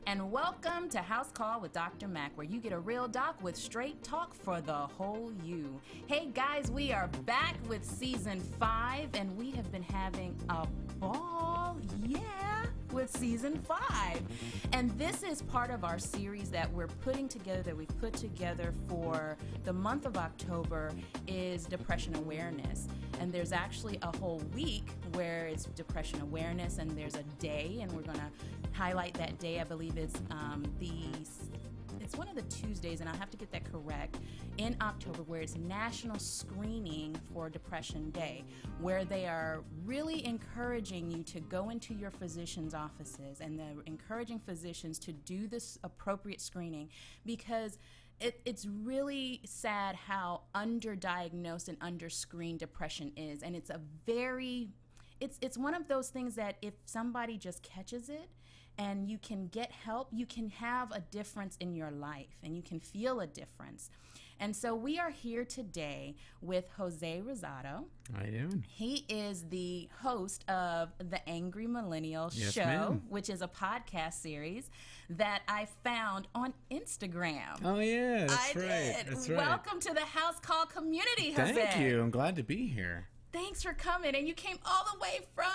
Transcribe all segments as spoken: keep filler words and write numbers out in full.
and welcome to House Call with Doctor Mac, where you get a real doc with straight talk for the whole you. Hey guys, we are back with season five, and we have been having a ball, yeah, with season five. And this is part of our series that we're putting together, that we've put together for the month of October, is depression awareness. And there's actually a whole week where it's depression awareness, and there's a day, and we're going to highlight that day. I believe it's um, the it's one of the Tuesdays, and I'll have to get that correct, in October, where it's National Screening for Depression Day, where they are really encouraging you to go into your physician's offices, and they're encouraging physicians to do this appropriate screening, because It, it's really sad how underdiagnosed and underscreened depression is, and it's a very, it's it's one of those things that if somebody just catches it and you can get help, you can have a difference in your life, and you can feel a difference. And so we are here today with Jose Rosado. How you doing? He is the host of the Angry Millennial Yes, Show, ma'am. which is a podcast series that I found on Instagram. Oh yeah, that's I right. did. That's right. Welcome to the House Call community, Jose. Thank you. I'm glad to be here. Thanks for coming, and you came all the way from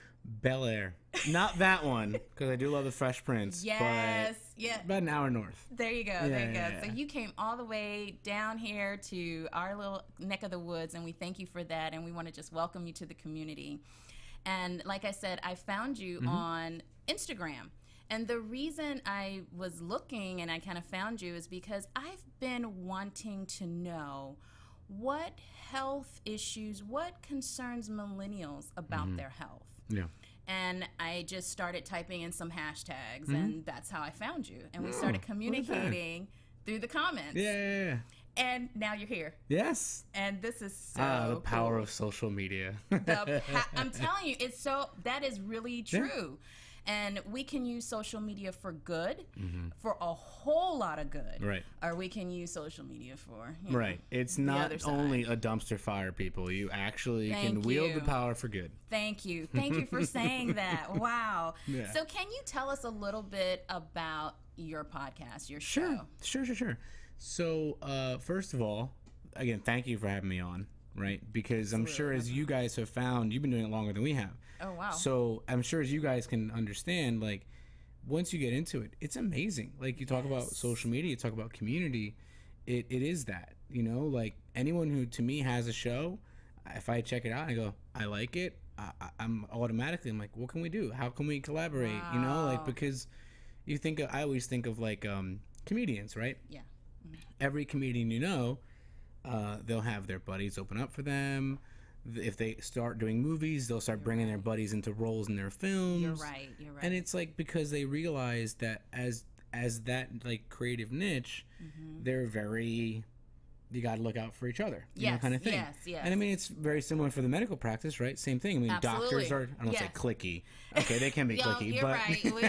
Bel Air. Not that one, because I do love the Fresh Prince. Yes, but yeah. About an hour north. There you go. Yeah, there you go. yeah, yeah. So you came all the way down here to our little neck of the woods, and we thank you for that. And we want to just welcome you to the community. And like I said, I found you Mm-hmm. on Instagram. And the reason I was looking and I kind of found you is because I've been wanting to know what health issues, what concerns millennials about Mm-hmm. their health. Yeah. And I just started typing in some hashtags, Mm-hmm. and that's how I found you. And we started communicating through the comments. Yeah, yeah, yeah. And now you're here. Yes. And this is so Ah, the power cool. of social media. The pa- I'm telling you, it's so, that is really true. And we can use social media for good, for a whole lot of good. Right. Or we can use social media for, you know, Right. It's the not other side. only a dumpster fire, people. You actually Thank can wield you. the power for good. Thank you. Thank you for saying that. Wow. Yeah. So can you tell us a little bit about your podcast, your Sure. show? Sure, sure, sure. So, uh, first of all, again, thank you for having me on, right? Because I'm sure as you guys have found, you've been doing it longer than we have. Oh, wow. So I'm sure as you guys can understand, like, once you get into it, it's amazing. Like, you talk about Yes. social media, you talk about community. It, it is that, you know, like anyone who to me has a show, if I check it out and I go, I like it, I, I- I'm automatically, I'm like, what can we do? How can we collaborate? You know, like, Wow. because you think of, I always think of like um, comedians, right? Yeah. Every comedian you know, uh, they'll have their buddies open up for them. Th- If they start doing movies, they'll start bringing their buddies into roles in their films. You're right. You're right. And it's like because they realize that as as that like creative niche, Mm-hmm. they're very you got to look out for each other, you know, Yes, kind of thing. yes, yes. And I mean, it's very similar for the medical practice, right? Same thing. I mean, doctors Absolutely. are I don't Yes. say clicky. Okay, they can be Yo, clicky, you're but right. We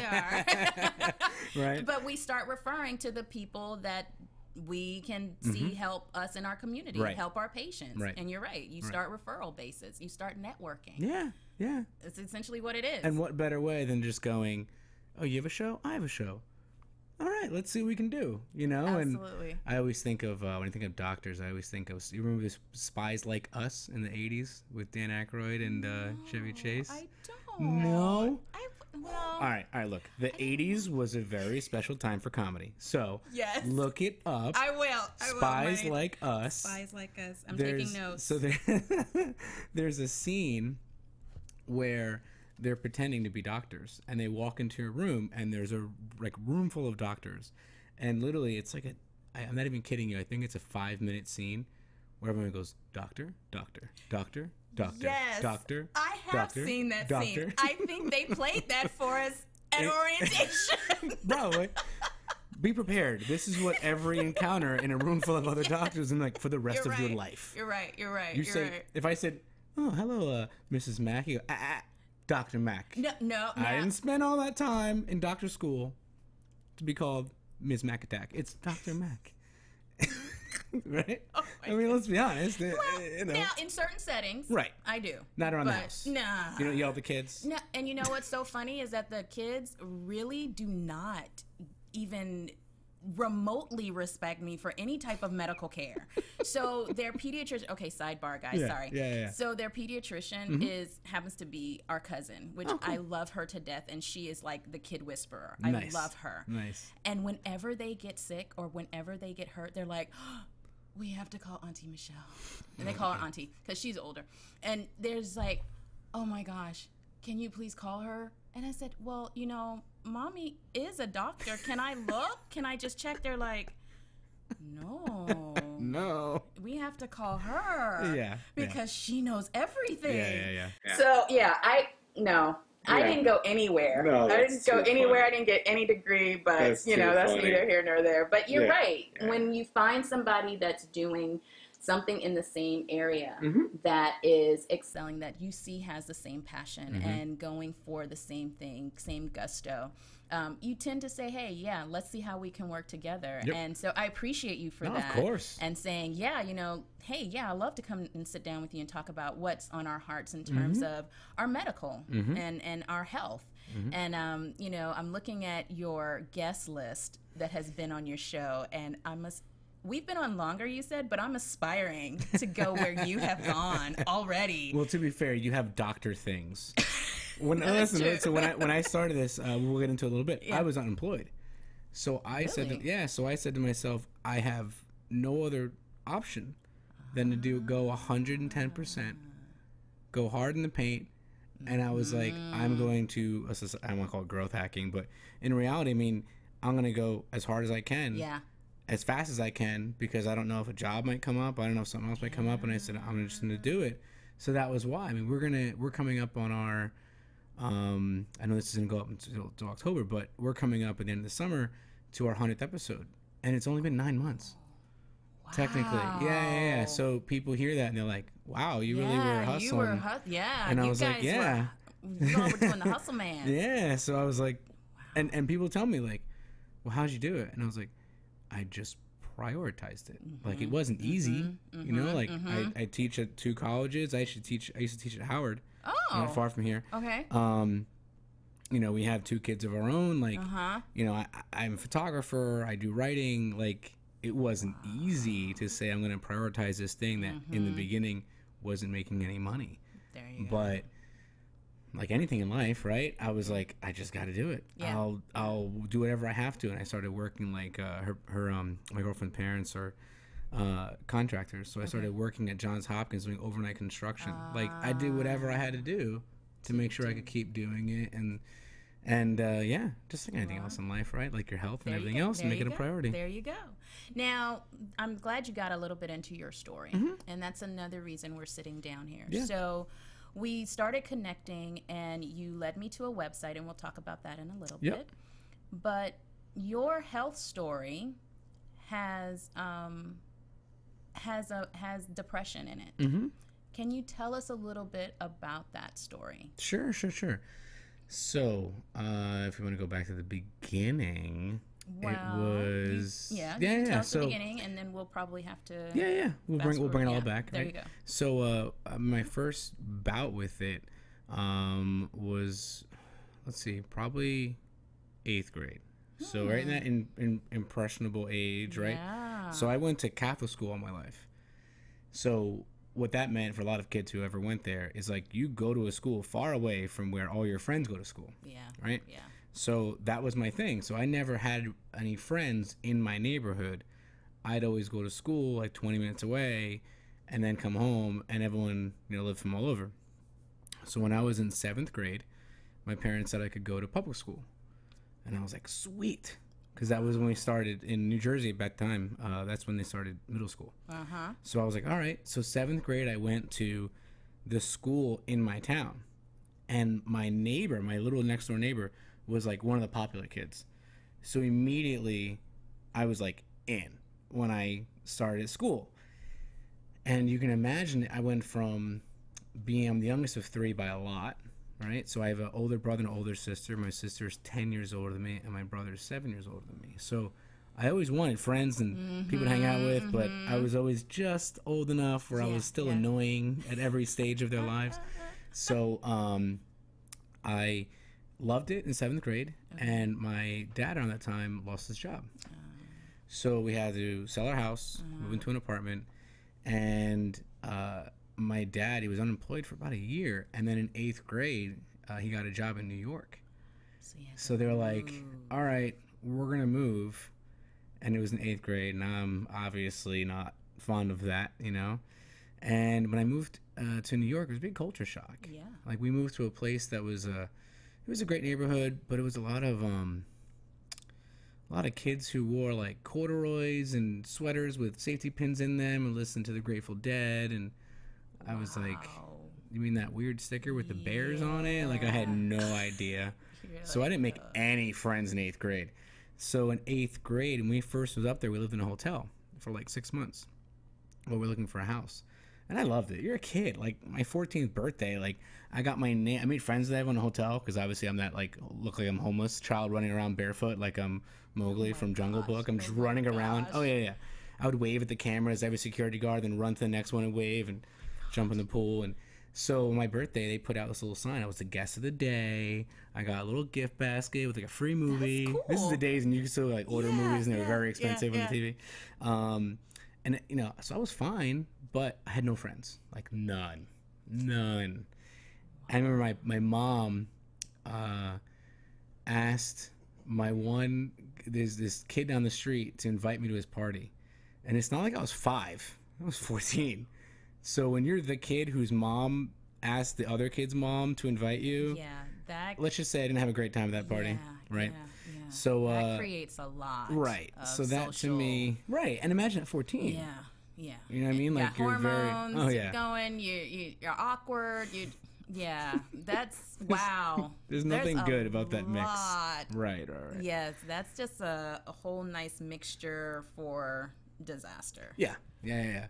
are. right. But we start referring to the people that we can see help us in our community, Right. help our patients. Right. And you're right. You start referral basis. You start networking. Yeah, yeah. It's essentially what it is. And what better way than just going, oh, you have a show? I have a show. All right, let's see what we can do, you know? Absolutely. And I always think of, uh, when I think of doctors, I always think of, you remember this Spies Like Us in the eighties with Dan Aykroyd and uh, Chevy Chase? I don't. No? I, well, All right, all right, look. The eighties was a very special time for comedy. So Yes. look it up. I will. I will. Spies My- Like Us. Spies like us. I'm There's- taking notes. So there, there's a scene where they're pretending to be doctors, and they walk into a room, and there's a like room full of doctors, and literally it's like a, I, I'm not even kidding you. I think it's a five minute scene where everyone goes, doctor, doctor, doctor, doctor, Yes. doctor. I have doctor, seen that doctor. scene. I think they played that for us at It- orientation. Bro, like, be prepared. This is what every encounter in a room full of other doctors and like for the rest You're of right. your life. You're right. You're right. You you're say right. if I said, "Oh, hello, uh, Missus Mack," you go, ah, ah, Doctor Mack. No, no, no. I didn't spend all that time in doctor school to be called Miz Mac Attack. It's Doctor Mack. right? Oh I mean, let's be honest. uh, Well, you know. now in certain settings, Right. I do. Not around the But house. Nah. You don't yell at the kids? No, and you know what's so funny is that the kids really do not even remotely respect me for any type of medical care. So their pediatrician, okay, sidebar guys, Yeah, sorry. yeah, yeah. So their pediatrician mm-hmm. is happens to be our cousin, which oh, cool. I love her to death, and she is like the kid whisperer. Nice. I love her. Nice. And whenever they get sick or whenever they get hurt, they're like, oh, we have to call Auntie Michelle. And they call her Auntie because she's older. And there's like, oh my gosh, can you please call her? And I said, well, you know, Mommy is a doctor. Can I look? Can I just check? They're like, no. No. We have to call her. Yeah. Because yeah. she knows everything. Yeah, yeah, yeah. yeah. So, yeah, I, no. Yeah. I didn't go anywhere. No, I didn't go anywhere. Funny. I didn't get any degree, but, that's you know, that's funny. neither here nor there. But you're yeah. right. Yeah. When you find somebody that's doing something in the same area mm-hmm. that is excelling, that you see has the same passion mm-hmm. and going for the same thing, same gusto, um, you tend to say, hey, yeah, let's see how we can work together. Yep. And so I appreciate you for no, that. Of course. And saying, yeah, you know, hey, yeah, I love to come and sit down with you and talk about what's on our hearts in terms mm-hmm. of our medical mm-hmm. and, and our health. Mm-hmm. And, um, you know, I'm looking at your guest list that has been on your show, and I must We've been on longer, you said, but I'm aspiring to go where you have gone already. Well, to be fair, you have doctor things. When No, that's listen, true. so when I when I started this, uh, we'll get into it a little bit. Yeah. I was unemployed, so I said, Really? to, yeah. So I said to myself, I have no other option than to do go one hundred ten percent, go hard in the paint, and I was like, I'm going to. I don't want to call it growth hacking, but in reality, I mean, I'm going to go as hard as I can. Yeah. As fast as I can, because I don't know if a job might come up. I don't know if something else might come up, and I said I'm just going to do it. So that was why. I mean, we're gonna we're coming up on our. Um, I know this is going to go up until, until October, but we're coming up at the end of the summer to our hundredth episode, and it's only been nine months. Wow. Technically, yeah, yeah, yeah. So people hear that and they're like, "Wow, you yeah, really were hustling." You were hu- yeah. And I you was guys like, "Yeah." Were, you all were doing the hustle, man. Yeah. So I was like, Wow. and and people tell me like, "Well, how'd you do it?" And I was like, "I just prioritized it. Mm-hmm, like it wasn't easy, mm-hmm, you know. Like mm-hmm. I, I teach at two colleges. I should teach. I used to teach at Howard, Oh. not far from here. Okay. Um, you know, we have two kids of our own. Like, Uh-huh. you know, I, I'm a photographer. I do writing. Like, it wasn't easy to say I'm going to prioritize this thing that in the beginning wasn't making any money. There you go. But like anything in life, right? I was like, I just got to do it. Yeah. I'll I'll do whatever I have to. And I started working like uh, her her um my girlfriend's parents are uh, contractors, so I started working at Johns Hopkins doing overnight construction. Like I did whatever I had to do to make sure I could keep doing it, and and uh, yeah, just like anything else in life, right? Like your health and There you everything go. else, There make you it a go. priority. There you go. Now, I'm glad you got a little bit into your story, Mhm. and that's another reason we're sitting down here. Yeah. So we started connecting, and you led me to a website, and we'll talk about that in a little Yep. bit. But your health story has um, has a has depression in it. Mm-hmm. Can you tell us a little bit about that story? Sure, sure, sure. So, uh, if you want to go back to the beginning, Well, it was you, yeah, yeah, you yeah. tell us so the beginning, and then we'll probably have to yeah, yeah. We'll fast bring we'll bring it all forward. Yeah, back. There right? you go. So, uh, uh, my first bout with it um, was, let's see, probably eighth grade. So right in that in, in impressionable age, right? Yeah. So I went to Catholic school all my life. So what that meant for a lot of kids who ever went there is like you go to a school far away from where all your friends go to school, Yeah. right? Yeah. So that was my thing. So I never had any friends in my neighborhood. I'd always go to school like twenty minutes away and then come home, and everyone, you know, lived from all over. So when I was in seventh grade, my parents said I could go to public school. And I was like, sweet. Because that was when we started in New Jersey at that time. Uh, that's when they started middle school. Uh-huh. So I was like, all right. So seventh grade, I went to the school in my town. And my neighbor, my little next door neighbor, was like one of the popular kids. So immediately, I was like in when I started school. And you can imagine, I went from being, I'm the youngest of three by a lot, right? So I have an older brother and an older sister. My sister's ten years older than me, and my brother's seven years older than me. So I always wanted friends and mm-hmm, people to hang out with, mm-hmm. but I was always just old enough where Yeah, I was still yeah. annoying at every stage of their lives. So um, I loved it in seventh grade, okay. and my dad around that time lost his job. Uh, so we had to sell our house, uh, move into an apartment, and uh, my dad, he was unemployed for about a year, and then in eighth grade, uh, he got a job in New York. So, so they were like, all right, we're going to move. And it was in eighth grade, and I'm obviously not fond of that, you know. And when I moved uh, to New York, it was a big culture shock. Yeah. Like, we moved to a place that was a, it was a great neighborhood, but it was a lot of um, a lot of kids who wore like corduroys and sweaters with safety pins in them and listened to the Grateful Dead. And I was wow. like, you mean that weird sticker with the yeah. bears on it? Like, I had no idea. So like, I didn't make uh... any friends in eighth grade. So in eighth grade, when we first was up there, we lived in a hotel for like six months while we were looking for a house. And I loved it. You're a kid. Like, my fourteenth birthday, like, I got my name. I made friends with everyone in a hotel because obviously I'm that, like, look like I'm homeless child running around barefoot like I'm Mowgli oh from Jungle gosh. Book. I'm just oh running around. Oh, yeah, yeah. I would wave at the cameras, every security guard, then run to the next one and wave and jump in the pool. And so on my birthday, they put out this little sign. I was the guest of the day. I got a little gift basket with like a free movie. That's cool. This is the days when you could still like order yeah, movies and they yeah, were very expensive yeah, on the T V. Um, and you know, so I was fine, but I had no friends, like none, none. Wow. I remember my my mom uh, asked my one there's this kid down the street to invite me to his party, and it's not like I was five. I was fourteen. So when you're the kid whose mom asked the other kid's mom to invite you, yeah, that. Let's just say I didn't have a great time at that party, yeah, right? Yeah, yeah. So uh, that creates a lot, right? Of so that social... to me, right? And imagine at fourteen. Yeah, yeah. You know what I mean? You Like got you're hormones, very. Oh yeah. You're going. You you you're awkward. You. Yeah, that's wow. There's nothing There's good about that mix. Lot. Right, all right. Yes, that's just a, a whole nice mixture for disaster. Yeah, yeah, yeah. yeah.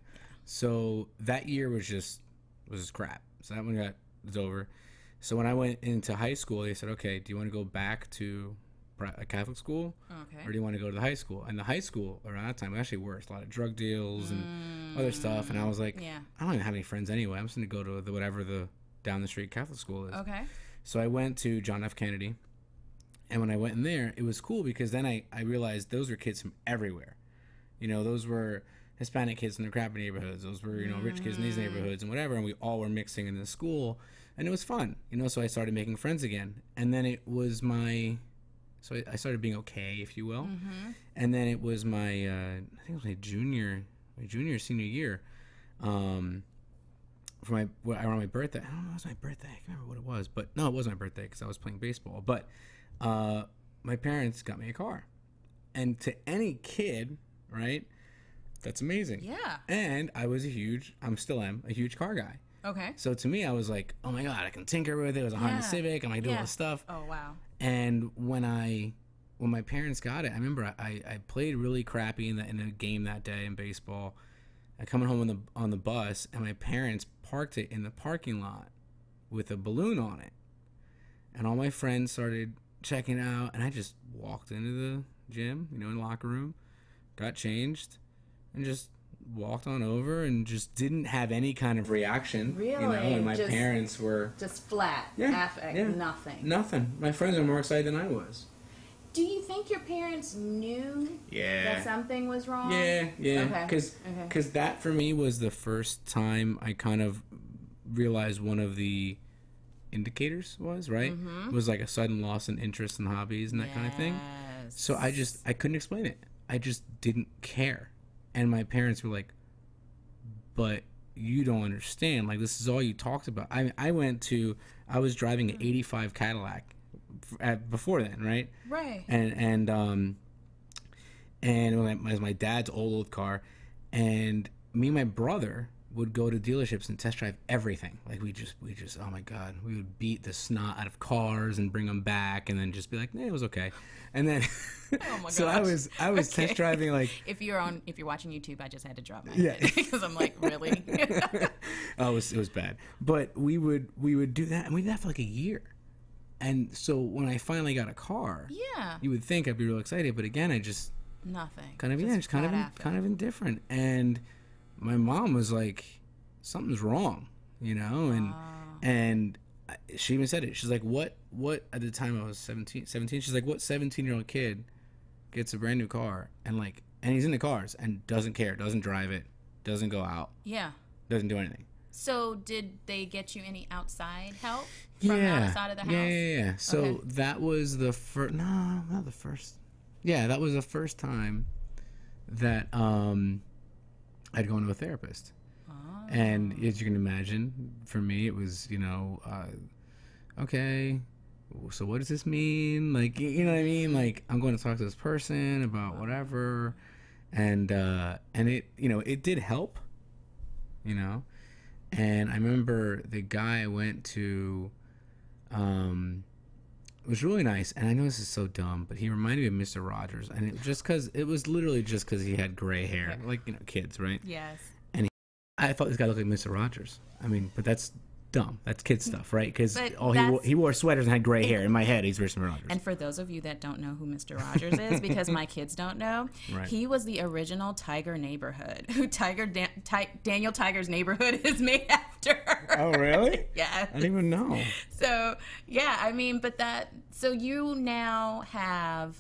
So that year was just was just crap. So that one got was over. So when I went into high school, they said, "Okay, do you want to go back to a Catholic school, okay. or do you want to go to the high school?" And the high school around that time was actually worse. A lot of drug deals and mm, other stuff. And I was like, yeah. I don't even have any friends anyway. I'm just going to go to the whatever the down the street Catholic school is. Okay. So I went to John F. Kennedy. And when I went in there, it was cool because then I, I realized those were kids from everywhere. You know, those were Hispanic kids in the crappy neighborhoods. Those were, you know, rich kids in these neighborhoods and whatever. And we all were mixing in the school. And it was fun, you know, so I started making friends again. And then it was my... So I started being okay, if you will. Mm-hmm. And then it was my, uh, I think it was my junior, my junior, senior year. Um, for my, around my birthday. I don't know if it was my birthday. I can't remember what it was. But no, it wasn't my birthday because I was playing baseball. But uh, my parents got me a car. And to any kid, right, that's amazing. Yeah. And I was a huge, I'm still am, a huge car guy. Okay. So to me, I was like, oh my God, I can tinker with it. It was a yeah. Honda Civic. I'm like doing yeah. all this stuff. Oh, wow. And when I, when my parents got it, I remember I, I played really crappy in the in a game that day in baseball. I coming home on the on the bus, and my parents parked it in the parking lot with a balloon on it. And all my friends started checking it out, and I just walked into the gym, you know, in the locker room, got changed, and just walked on over and just didn't have any kind of reaction. Really? You know, and my just, parents were... Just flat. Yeah, affect, yeah. Nothing. Nothing. My friends were more excited than I was. Do you think your parents knew yeah. that something was wrong? Yeah, yeah. Okay. Because okay. that for me was the first time I kind of realized one of the indicators was, right? Mm-hmm. It was like a sudden loss in interest in hobbies and that yes. kind of thing. So I just, I couldn't explain it. I just didn't care. And my parents were like, but you don't understand. Like, this is all you talked about. I I went to, I was driving an eighty-five Cadillac at, before then, right? Right. And, and, um, and it was my dad's old, old car. And me and my brother would go to dealerships and test drive everything. Like, we just, we just, oh my God, we would beat the snot out of cars and bring them back and then just be like, eh, it was okay. And then, oh my so gosh. I was, I was okay. test driving like. If you're on, if you're watching YouTube, I just had to drop my yeah. head because I'm like, really? oh, it was, it was bad. But we would, we would do that, and we did that for like a year. And so when I finally got a car, yeah, you would think I'd be real excited, but again, I just, Nothing. Kind of, just yeah, just kind of, in, kind of indifferent. And my mom was like, something's wrong, you know? And, oh. and she even said it. She's like, what, what, at the time I was seventeen, seventeen, she's like, what seventeen year old kid gets a brand new car and like, and he's in the cars and doesn't care, doesn't drive it, doesn't go out. Yeah. Doesn't do anything. So did they get you any outside help from yeah. outside of the house? Yeah, yeah, yeah. So okay. that was the first, no, not the first. Yeah, that was the first time that um, I'd gone to a therapist. Oh. And as you can imagine, for me, it was, you know, uh, okay, so what does this mean? Like, you know what I mean? Like, I'm going to talk to this person about whatever. And, uh, and it, you know, it did help, you know. And I remember the guy I went to, um, was really nice. And I know this is so dumb, but he reminded me of Mister Rogers. And it just because, it was literally just because he had gray hair. Like, you know, kids, right? Yes. And he, I thought this guy looked like Mister Rogers. I mean, but that's dumb. That's kid stuff, right? Because oh, he wore, he wore sweaters and had gray hair. In my head, he's Mister Rogers. And for those of you that don't know who Mister Rogers is, because my kids don't know, right. he was the original Tiger Neighborhood, who Tiger Dan- Ti- Daniel Tiger's Neighborhood is made after. Oh, really? Yeah. I didn't even know. So, yeah, I mean, but that, so you now have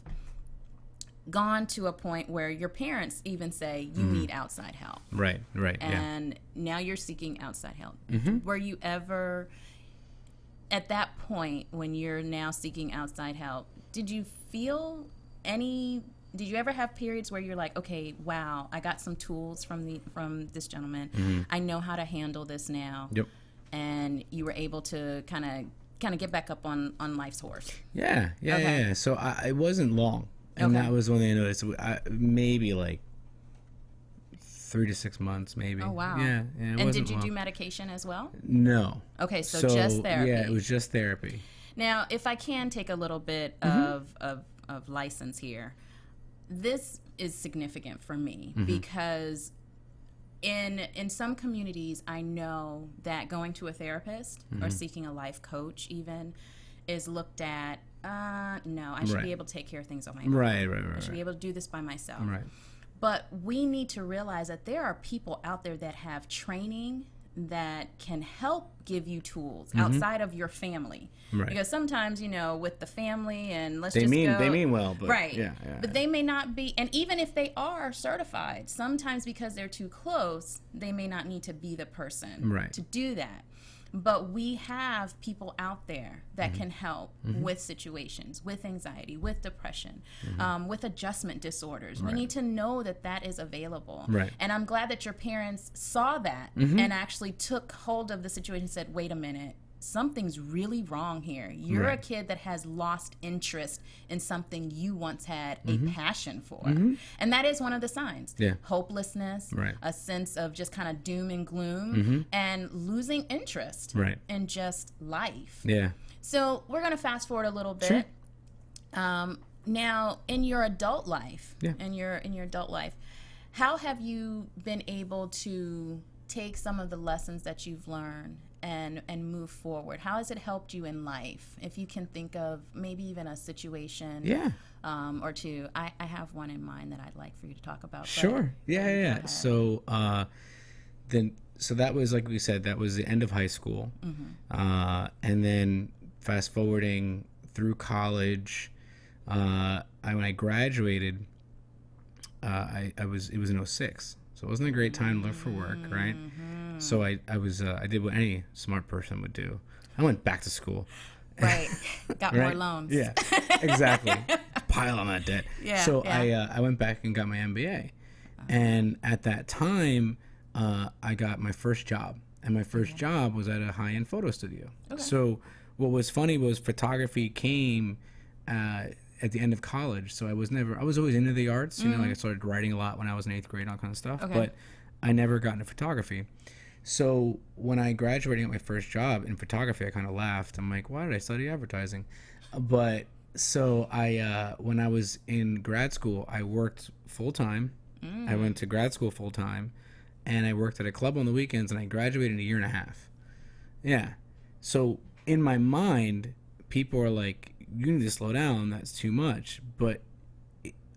gone to a point where your parents even say you mm. need outside help. Right, right, and yeah. now you're seeking outside help. Mm-hmm. Were you ever, at that point when you're now seeking outside help, did you feel any, did you ever have periods where you're like, okay, wow, I got some tools from the from this gentleman. Mm-hmm. I know how to handle this now. Yep. And you were able to kind of kind of get back up on, on life's horse. Yeah, yeah, okay. yeah. So I, it wasn't long. And okay. that was when they noticed. I, maybe like three to six months, maybe. Oh, wow. Yeah. yeah it and did you long. do medication as well? No. Okay, so, so just therapy. Yeah, it was just therapy. Now, if I can take a little bit mm-hmm. of, of, of license here, this is significant for me mm-hmm. because in in some communities, I know that going to a therapist mm-hmm. or seeking a life coach even is looked at, uh, no, I should right. be able to take care of things on my own. Right, right, right. I should right. be able to do this by myself. Right. But we need to realize that there are people out there that have training that can help give you tools mm-hmm. outside of your family. Right. Because sometimes, you know, with the family and let's they just mean, go. They mean well, but right. yeah, yeah. But they may not be, and even if they are certified, sometimes because they're too close, they may not need to be the person right. to do that. But we have people out there that mm-hmm. can help mm-hmm. with situations, with anxiety, with depression, mm-hmm. um, with adjustment disorders. Right. We need to know that that is available. Right. And I'm glad that your parents saw that mm-hmm. and actually took hold of the situation and said, wait a minute, something's really wrong here. You're right. a kid that has lost interest in something you once had mm-hmm. a passion for. Mm-hmm. And that is one of the signs. Yeah. Hopelessness, right. a sense of just kind of doom and gloom, mm-hmm. and losing interest right. in just life. Yeah. So we're going to fast forward a little bit. Sure. Um, now, in your adult life, yeah. in your in your adult life, how have you been able to take some of the lessons that you've learned and and move forward? How has it helped you in life? If you can think of maybe even a situation yeah. um, or two. I, I have one in mind that I'd like for you to talk about. Sure. Yeah, yeah, yeah. So uh, then, so that was, like we said, that was the end of high school. Mm-hmm. Uh, and then fast forwarding through college, uh, I, when I graduated, uh, I, I was, it was in oh six. So it wasn't a great time to look for work, right? Mm-hmm. So I, I was uh, I did what any smart person would do. I went back to school. Right. Got right? more loans. Yeah, exactly. Pile on that debt. Yeah. So yeah. I uh, I went back and got my M B A. Uh-huh. And at that time, uh, I got my first job. And my first okay. job was at a high-end photo studio. Okay. So what was funny was photography came uh, at the end of college. So I was never, I was always into the arts. You mm-hmm. know, like I started writing a lot when I was in eighth grade, all kind of stuff. Okay. But I never got into photography. So when I graduated at my first job in photography, I kind of laughed. I'm like, why did I study advertising? But so I, uh, when I was in grad school, I worked full time. Mm. I went to grad school full time, and I worked at a club on the weekends, and I graduated in a year and a half. Yeah. So in my mind, people are like, you need to slow down. That's too much. But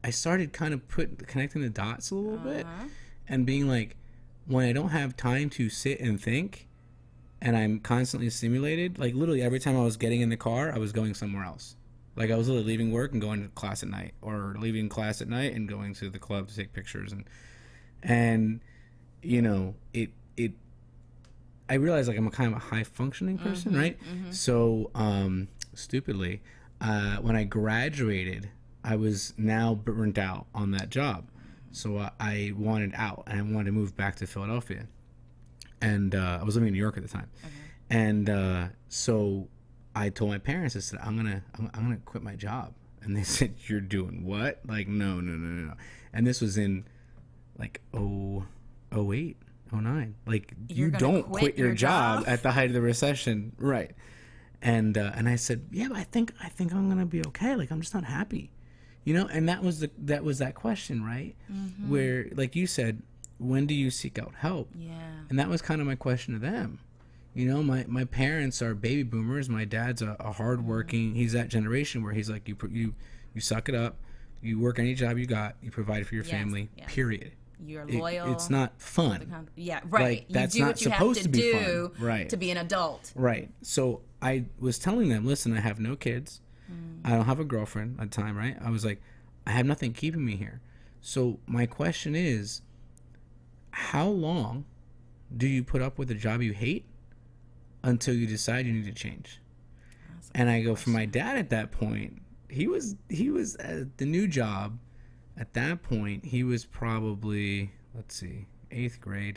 I started kind of put connecting the dots a little Uh-huh. bit, and being like, when I don't have time to sit and think, and I'm constantly stimulated, like literally every time I was getting in the car, I was going somewhere else. Like I was literally leaving work and going to class at night, or leaving class at night and going to the club to take pictures, and and you know it it. I realized like I'm a kind of a high functioning person, Mm-hmm, right? mm-hmm. So um, stupidly, uh, when I graduated, I was now burnt out on that job, so uh, I wanted out and I wanted to move back to Philadelphia, and uh, I was living in New York at the time, Okay. and uh, so I told my parents, I said, I'm gonna I'm, I'm gonna quit my job, and they said, you're doing what? Like no no no no no, and this was in like oh oh eight oh nine, like You're you gonna don't quit quit your, your job, job? at the height of the recession, right? And uh, and I said, yeah, but I think I think I'm gonna be okay. Like I'm just not happy, you know. And that was the that was that question, right? Mm-hmm. Where like you said, when do you seek out help? Yeah. And that was kind of my question to them. You know, my, my parents are baby boomers. My dad's a, a hardworking. Mm-hmm. He's that generation where he's like, you you you suck it up, you work any job you got, you provide for your Yes, family. yes. Period. You're It- loyal. it's not fun. the con- Yeah, right. Like, you that's do not what you supposed have to, to be do fun. Right. to be an adult. Right. So I was telling them, listen, I have no kids. Mm. I don't have a girlfriend at the time, right? I was like, I have nothing keeping me here. So my question is, how long do you put up with a job you hate until you decide you need to change? That's a And I good go, for my question. dad at that point, he was he was at the new job. At that point, he was probably, let's see, eighth grade.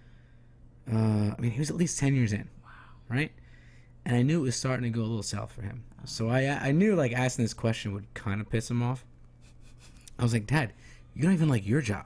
Uh, I mean, he was at least ten years in, Wow. right? And I knew it was starting to go a little south for him. So I I knew like asking this question would kind of piss him off. I was like, Dad, you don't even like your job.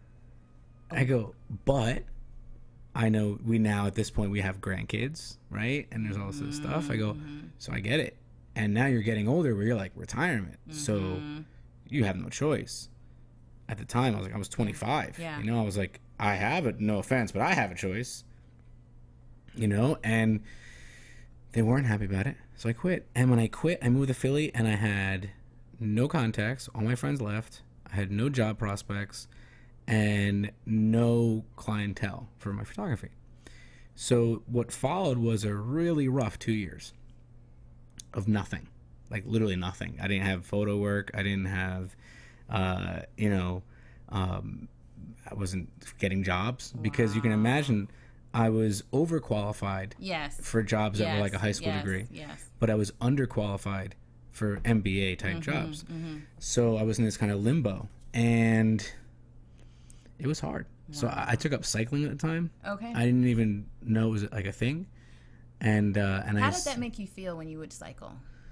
I go, but I know we now at this point we have grandkids, right? And there's all this other stuff. I go, Mhm. so I get it. And now you're getting older where you're like retirement. So Mhm. you have no choice. At the time I was like I was twenty-five. Yeah. You know, I was like, I have it, no offense, but I have a choice. You know, and they weren't happy about it. So I quit. And when I quit, I moved to Philly and I had no contacts. All my friends left. I had no job prospects and no clientele for my photography. So what followed was a really rough two years of nothing, like literally nothing. I didn't have photo work. I didn't have, uh, you know, um, I wasn't getting jobs because you can Wow. imagine I was overqualified Yes. for jobs that yes. were like a high school yes. degree, Yes. but I was underqualified for M B A type Mhm, jobs. mhm. So I was in this kind of limbo, and it was hard. So Wow. I, I took up cycling at the time. Okay. I didn't even know it was like a thing, and uh, and How I, did s- that make you feel when you would cycle?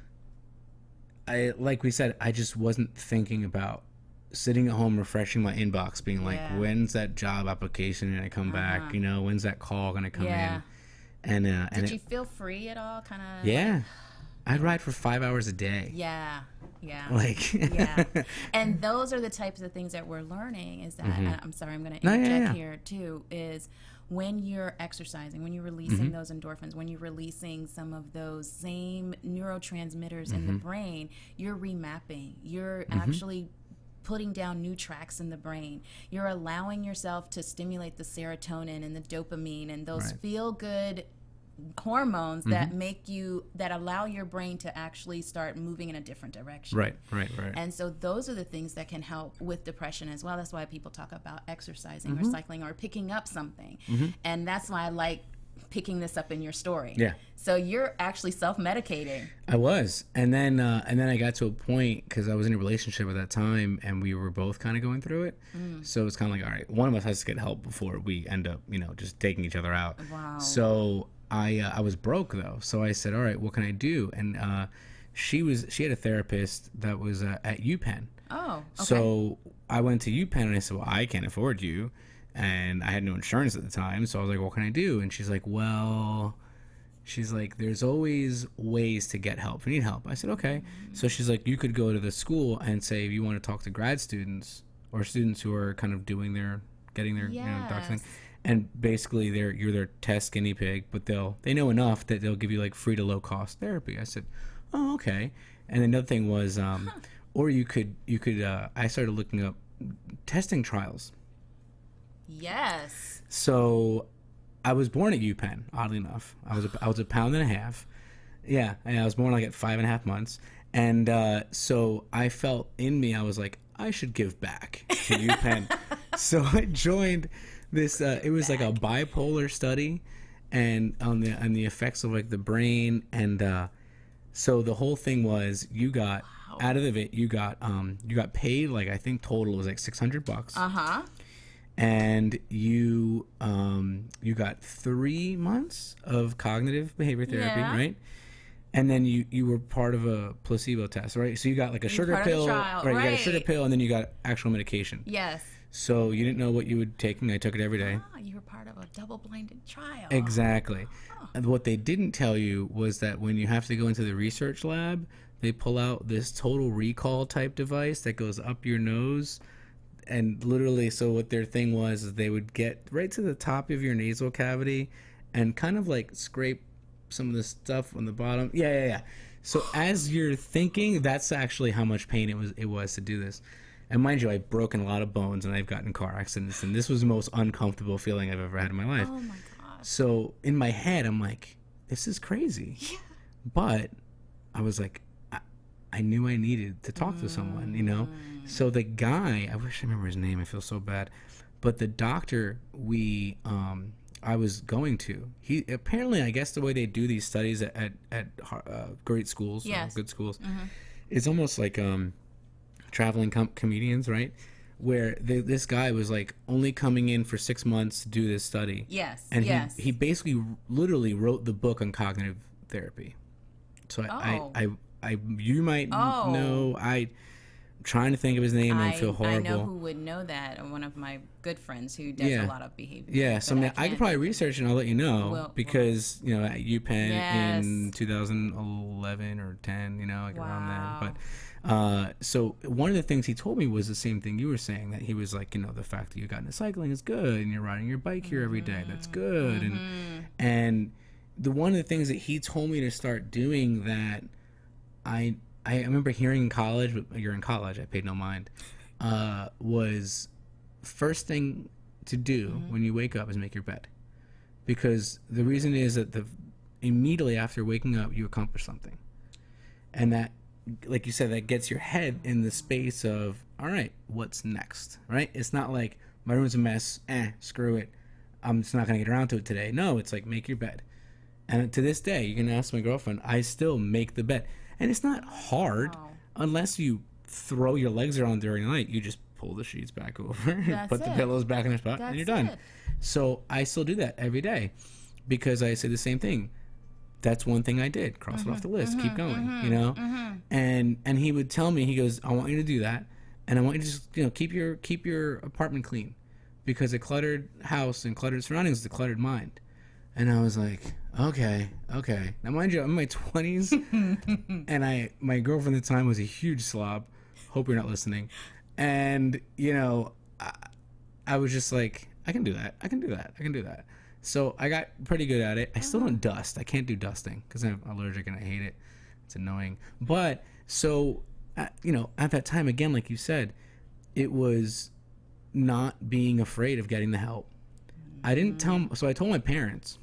I like we said, I just wasn't thinking about sitting at home refreshing my inbox, being like, Yeah. when's that job application gonna come Uh-huh. back? You know, when's that call gonna come Yeah. in? And uh, and Did it, you feel free at all? Kind of. yeah, I'd ride for five hours a day. Yeah. Yeah. Like Yeah. And those are the types of things that we're learning is that, Mhm. and I'm sorry, I'm going to No, yeah, interject yeah. here too, is when you're exercising, when you're releasing Mhm. those endorphins, when you're releasing some of those same neurotransmitters in the Mhm. brain, you're remapping, you're Mhm. actually putting down new tracks in the brain. You're allowing yourself to stimulate the serotonin and the dopamine and those Right. feel good hormones that Mhm. make you that allow your brain to actually start moving in a different direction. right, right, right. And so those are the things that can help with depression as well. That's why people talk about exercising or Mhm. cycling or picking up something. Mhm. And that's why I like picking this up in your story. Yeah. So you're actually self-medicating. I was, and then uh, and then I got to a point because I was in a relationship at that time, and we were both kind of going through it. Mm. So it's kind of like, all right, one of us has to get help before we end up, you know, just taking each other out. Wow. So I uh, I was broke though, so I said, all right, what can I do? And uh, she was she had a therapist that was uh, at UPenn. Oh, okay. So I went to UPenn and I said, well, I can't afford you, and I had no insurance at the time, so I was like, what can I do? And she's like, well. She's like, there's always ways to get help if you need help. I said, okay. So she's like, you could go to the school and say, if you want to talk to grad students or students who are kind of doing their, getting their, you know, doc thing. Yes. And basically they're, you're their test guinea pig, but they'll, they know enough that they'll give you like free to low cost therapy. I said, oh, okay. And another thing was, um, or you could you could. Uh, I started looking up testing trials. Yes. So, I was born at UPenn. Oddly enough, I was a, I was a pound and a half. Yeah, and I was born like at five and a half months, and uh, so I felt in me, I was like, I should give back to UPenn. So I joined this. Uh, it was like a bipolar study, and on the on the effects of like the brain, and uh, so the whole thing was you got wow. out of it, you got um you got paid like I think total was like six hundred bucks. Uh huh. And you um you got three months of cognitive behavior therapy, yeah. right? And then you, you were part of a placebo test, right? So you got like a sugar pill, right, right? You got a sugar pill, and then you got actual medication. Yes. So you didn't know what you were taking. I took it every day. Ah, you were part of a double-blinded trial. Exactly. Oh. And what they didn't tell you was that when you have to go into the research lab, they pull out this total recall type device that goes up your nose. And literally, so what their thing was is they would get right to the top of your nasal cavity and kind of like scrape some of the stuff on the bottom. Yeah, yeah, yeah. So as you're thinking, that's actually how much pain it was it was to do this. And mind you, I've broken a lot of bones and I've gotten in car accidents, and this was the most uncomfortable feeling I've ever had in my life. Oh my god. So in my head, I'm like, this is crazy. Yeah. But I was like, I, I knew I needed to talk mm. to someone, you know? So the guy, I wish I remember his name, I feel so bad. But the doctor we um I was going to. He apparently, I guess, the way they do these studies at at, at uh, great schools, yes. or good schools, mm-hmm. it's almost like um, traveling com- comedians, right? Where they, this guy was like only coming in for six months to do this study. Yes. And yes. he he basically literally wrote the book on cognitive therapy. So I oh. I, I, I you might oh. know I. Trying to think of his name and I feel horrible. I know who would know that. One of my good friends who does yeah. a lot of behavior. Yeah, so I, mean, I, I could probably research and I'll let you know well, because well, you know at UPenn yes. in two thousand eleven or ten, you know, like wow. around there. But uh, so one of the things he told me was the same thing you were saying, that he was like, you know, the fact that you got into cycling is good, and you're riding your bike here every day, that's good, mm-hmm. and and the one of the things that he told me to start doing that I. I remember hearing in college, but you're in college, I paid no mind, uh, was first thing to do mm-hmm. when you wake up is make your bed. Because the reason is that the immediately after waking up, you accomplish something. And that, like you said, that gets your head in the space of, all right, what's next, right? It's not like, my room's a mess, eh, screw it, I'm just not going to get around to it today. No, it's like, make your bed. And to this day, you can ask my girlfriend, I still make the bed. And it's not hard wow. unless you throw your legs around during the night. You just pull the sheets back over, put it. the pillows back in their spot, That's and you're done. It. So I still do that every day because I say the same thing. That's one thing I did. Cross mm-hmm, it off the list. Mm-hmm, Keep going, mm-hmm, you know? Mm-hmm. And and he would tell me, he goes, I want you to do that. And I want you to just, you know, keep your keep your apartment clean, because a cluttered house and cluttered surroundings is a cluttered mind. And I was like, okay, okay. Now, mind you, I'm in my twenties, and I my girlfriend at the time was a huge slob. Hope you're not listening. And, you know, I, I was just like, I can do that. I can do that. I can do that. So I got pretty good at it. I still don't dust. I can't do dusting because I'm allergic and I hate it. It's annoying. But, so, uh, you know, at that time, again, like you said, it was not being afraid of getting the help. I didn't tell them, so I told my parents.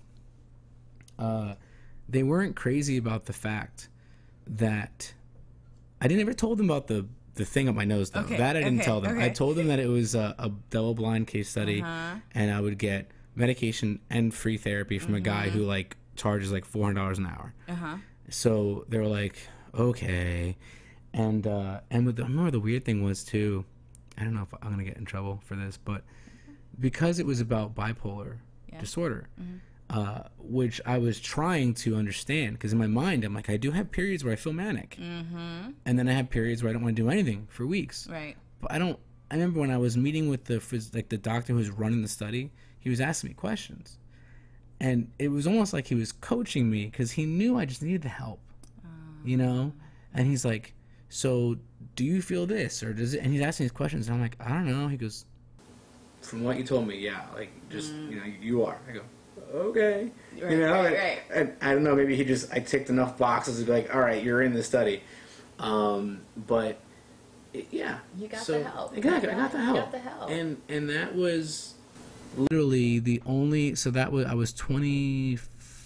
Uh, they weren't crazy about the fact that I didn't ever told them about the, the thing up my nose, though. Okay, that I didn't okay, tell them. okay. I told them that it was a, a double-blind case study, uh-huh. and I would get medication and free therapy from mm-hmm. a guy who, like, charges, like, four hundred dollars an hour. Uh-huh. So they were like, okay. And, uh, and with the, I remember the weird thing was, too, I don't know if I'm going to get in trouble for this, but because it was about bipolar yeah. disorder, mm-hmm. Uh, which I was trying to understand, because in my mind I'm like, I do have periods where I feel manic, mm-hmm. and then I have periods where I don't want to do anything for weeks. Right. But I don't. I remember when I was meeting with the phys- like the doctor who was running the study, he was asking me questions, and it was almost like he was coaching me because he knew I just needed the help, um. you know. And he's like, "So do you feel this, or does it?" And he's asking these questions, and I'm like, "I don't know." He goes, "From what you told me, yeah, like just mm. you know, you are." I go, okay, right, you know, right, and, right. and I don't know, maybe he just, I ticked enough boxes to be like, all right, you're in the study. Um, but yeah. You got so, the help. Exactly, got, I got the help. You got the help. And and that was literally the only. So that was I was twenty-five,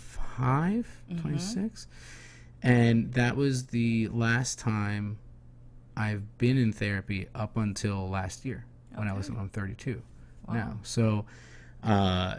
mm-hmm. twenty-six, and that was the last time I've been in therapy up until last year when okay. I was I'm thirty-two wow. now. So, uh,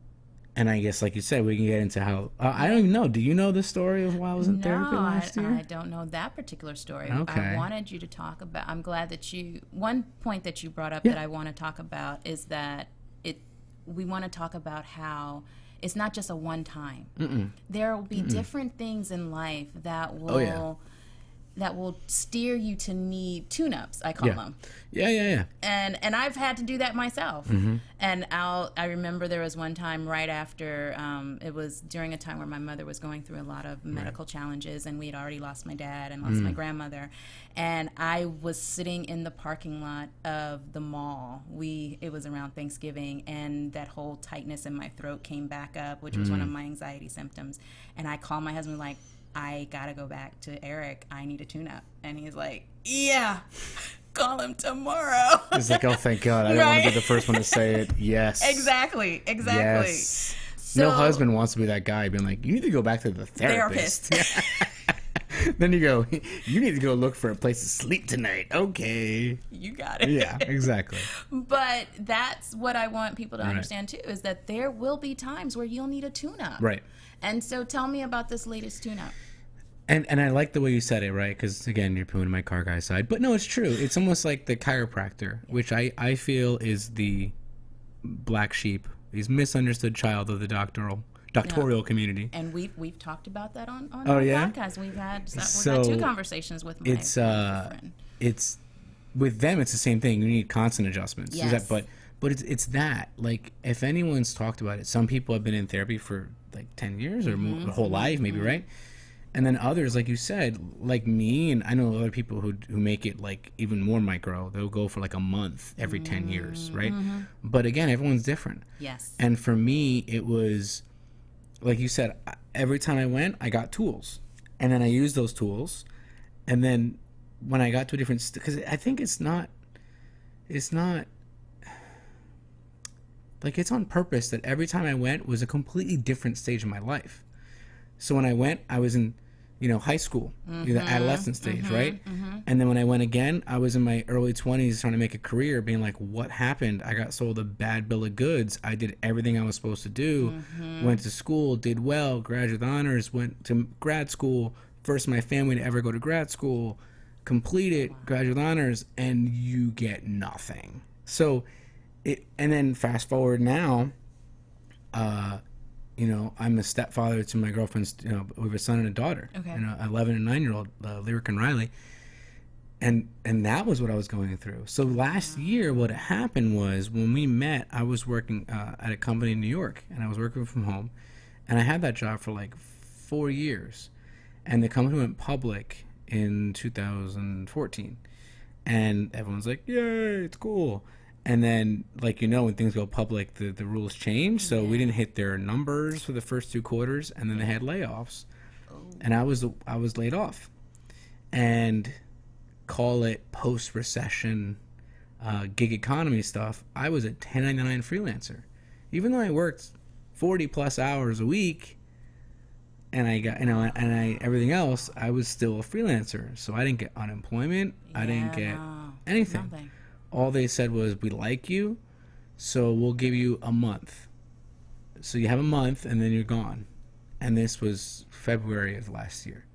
and I guess like you said, we can get into how uh, I don't even know. Do you know the story of why I was in no, therapy last I, year? I don't know that particular story. Okay. I wanted you to talk about. I'm glad that you. One point that you brought up yeah. that I want to talk about is that it. We want to talk about how it's not just a one time. Mm-mm. There will be Mm-mm. different things in life that will. Oh, yeah. that will steer you to need tune-ups, I call yeah. them. Yeah, yeah, yeah. And and I've had to do that myself. Mm-hmm. And I'll, I remember there was one time right after, um, it was during a time where my mother was going through a lot of medical right. challenges, and we had already lost my dad and lost mm. my grandmother. And I was sitting in the parking lot of the mall. We It was around Thanksgiving, and that whole tightness in my throat came back up, which was mm. one of my anxiety symptoms. And I called my husband like, I gotta go back to Eric. I need a tune-up. And he's like, yeah, call him tomorrow. He's like, oh, thank God. I didn't right? want to be the first one to say it. Yes. Exactly. Exactly. Yes. So, no husband wants to be that guy being like, you need to go back to the therapist. therapist. Then you go, you need to go look for a place to sleep tonight. Okay. You got it. Yeah, exactly. But that's what I want people to right. understand, too, is that there will be times where you'll need a tune-up. Right. And so tell me about this latest tune-up. And and I like the way you said it, right? Because, again, you're putting my car guy side. But, no, it's true. It's almost like the chiropractor, which I, I feel is the black sheep. He's misunderstood child of the doctoral doctoral yeah. community. And we've, we've talked about that on, on oh, our yeah? podcast. We've had, we've so had two conversations with my, it's, my uh, friend. It's, with them, it's the same thing. You need constant adjustments. Yes. That, but but it's it's that. Like, if anyone's talked about it, some people have been in therapy for, like, ten years or mm-hmm. more, their whole life, maybe, mm-hmm. right? And then others, like you said, like me, and I know other people who who make it, like, even more micro. They'll go for, like, a month every mm-hmm. ten years, right? Mm-hmm. But, again, everyone's different. Yes. And for me, it was, like you said, every time I went, I got tools. And then I used those tools. And then when I got to a different... Because st- I think it's not... It's not... Like, it's on purpose that every time I went was a completely different stage of my life. So when I went, I was in, you know, high school, mm-hmm. the adolescent stage, mm-hmm. right? Mm-hmm. And then when I went again, I was in my early twenties trying to make a career, being like, what happened? I got sold a bad bill of goods. I did everything I was supposed to do, mm-hmm. went to school, did well, graduate honors, went to grad school, first in my family to ever go to grad school, completed wow. graduate honors, and you get nothing. So... It, and then fast forward now, uh, you know, I'm a stepfather to my girlfriend's, you know, we have a son and a daughter, okay. and an eleven and nine year old, uh, Lyric and Riley, and and that was what I was going through. So last wow. year, what happened was when we met, I was working uh, at a company in New York, and I was working from home, and I had that job for like four years, and the company went public in two thousand fourteen, and everyone's like, "Yay, it's cool." And then, like, you know, when things go public, the, the rules change. So yeah. we didn't hit their numbers for the first two quarters, and then they had layoffs. Oh. And I was I was laid off. And call it post-recession uh, gig economy stuff, I was a ten ninety-nine freelancer. Even though I worked forty-plus hours a week, and I got, you know, and I everything else, I was still a freelancer. So I didn't get unemployment. Yeah, I didn't get no, anything. Nothing. All they said was, we like you, so we'll give you a month. So you have a month, and then you're gone. And this was February of last year.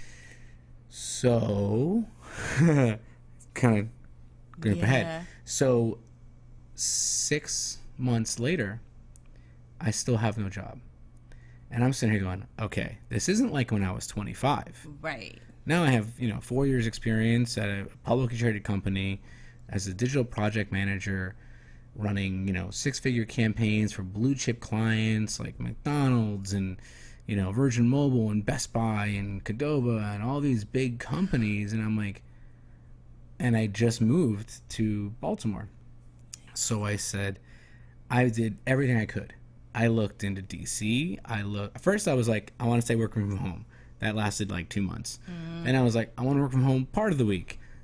So, kind of going yeah. ahead. So, six months later, I still have no job. And I'm sitting here going, okay, this isn't like when I was twenty-five. Right. Now I have, you know, four years experience at a publicly traded company, as a digital project manager, running, you know, six-figure campaigns for blue chip clients like McDonald's and, you know, Virgin Mobile and Best Buy and Qdoba and all these big companies. And I'm like, and I just moved to Baltimore. So I said, I did everything I could. I looked into D C. I looked, first I was like, I want to stay working from home. That lasted like two months. Mm. And I was like, I want to work from home part of the week.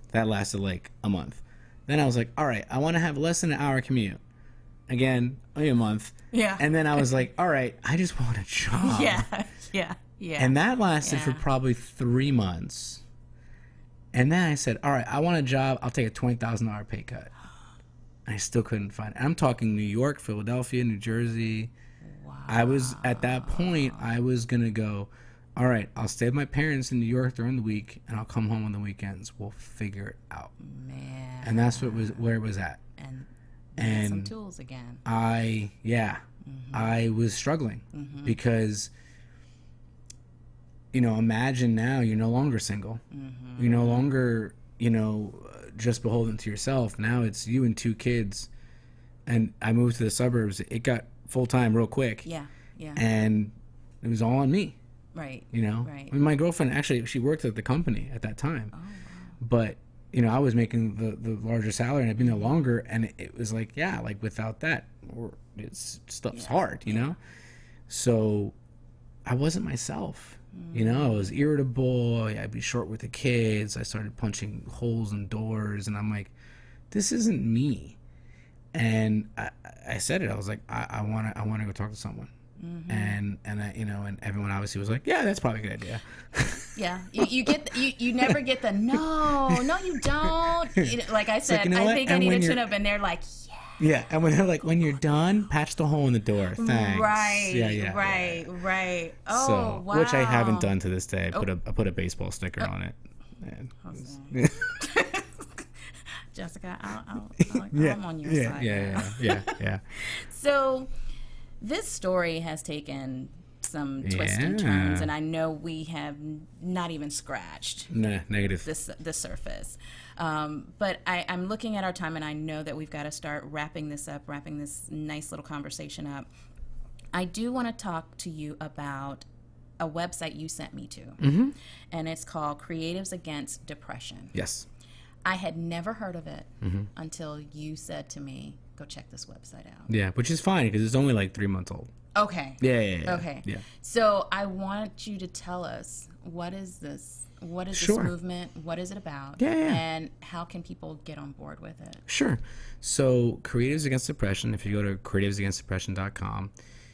That lasted like a month. Then I was like, all right, I want to have less than an hour commute. Again, only a month. Yeah. And then I was like, all right, I just want a job. Yeah, yeah, yeah. And that lasted yeah. for probably three months. And then I said, all right, I want a job. I'll take a twenty thousand dollars pay cut. And I still couldn't find it. I'm talking New York, Philadelphia, New Jersey. Wow. I was, at that point, I was going to go, all right, I'll stay with my parents in New York during the week, and I'll come home on the weekends. We'll figure it out. Man. And that's what was where it was at. And, and some tools again. I, yeah, mm-hmm. I was struggling mm-hmm. because, you know, imagine now you're no longer single. Mm-hmm. You're no longer, you know, just beholden to yourself. Now it's you and two kids. And I moved to the suburbs. It got full time real quick. Yeah, yeah. And it was all on me. Right. You know, right. I mean, my girlfriend actually, she worked at the company at that time. Oh, wow. But, you know, I was making the, the larger salary and I'd been there longer. And it, it was like, yeah, like without that, or it's stuff's yeah. hard, you yeah. know? So I wasn't myself. You know, I was irritable. I'd be short with the kids. I started punching holes in doors, and I'm like, this isn't me. And I, I said it. I was like, I want to, I want to go talk to someone. Mm-hmm. And and I, you know, and everyone obviously was like, yeah, that's probably a good idea. Yeah, you, you get you, you never get the no, no, you don't. You know, like I said, like, you know I what? think and I needed to have been there. Like, yeah. Yeah, and when they're like, when you're done, patch the hole in the door. Thanks. Right. Yeah, yeah. Right. Yeah. Right. Oh, so, wow. Which I haven't done to this day. I oh. put a I put a baseball sticker oh. on it. And Jessica, I'll, I'll, I'll, yeah. I'm on your yeah, side. Yeah, yeah, yeah, yeah. So, this story has taken some twists yeah. and turns, and I know we have not even scratched nah, negative this the surface. Um, but I, I'm looking at our time, and I know that we've got to start wrapping this up, wrapping this nice little conversation up. I do want to talk to you about a website you sent me to, mm-hmm. and it's called Creatives Against Depression. Yes. I had never heard of it mm-hmm. until you said to me, go check this website out. Yeah, which is fine because it's only like three months old. Okay. Yeah, yeah, yeah. Okay. Yeah. So I want you to tell us, what is this? What is sure. this movement? What is it about? Yeah, yeah. And how can people get on board with it? Sure. So Creatives Against Depression, if you go to creatives against depression dot com,